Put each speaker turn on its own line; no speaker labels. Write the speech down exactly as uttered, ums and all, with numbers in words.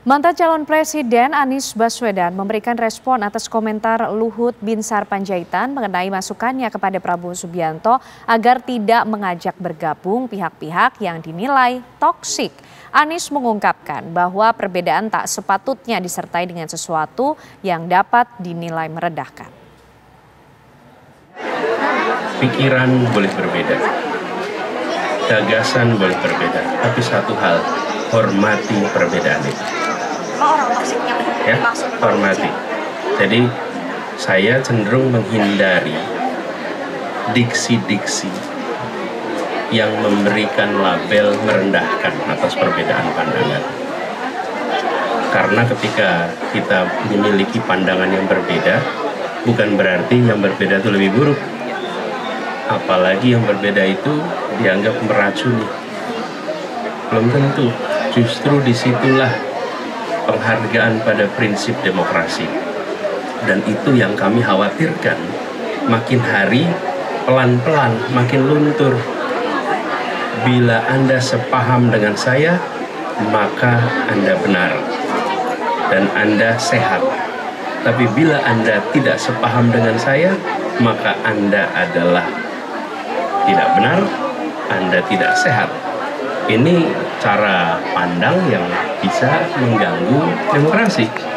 Mantan calon presiden Anies Baswedan memberikan respon atas komentar Luhut Binsar Panjaitan mengenai masukannya kepada Prabowo Subianto agar tidak mengajak bergabung pihak-pihak yang dinilai toksik. Anies mengungkapkan bahwa perbedaan tak sepatutnya disertai dengan sesuatu yang dapat dinilai meredahkan.
Pikiran boleh berbeda, gagasan boleh berbeda, tapi satu hal, hormati perbedaan itu.
Orang toksiknya
Ya, hormati. Jadi saya cenderung menghindari diksi-diksi yang memberikan label merendahkan atas perbedaan pandangan. Karena ketika kita memiliki pandangan yang berbeda, bukan berarti yang berbeda itu lebih buruk. Apalagi yang berbeda itu dianggap meracuni. Belum tentu. Justru disitulah penghargaan pada prinsip demokrasi. Dan itu yang kami khawatirkan. Makin hari, pelan-pelan, makin luntur. Bila Anda sepaham dengan saya, maka Anda benar. Dan Anda sehat. Tapi bila Anda tidak sepaham dengan saya, maka Anda adalah tidak benar, Anda tidak sehat. Ini cara pandang yang bisa mengganggu demokrasi.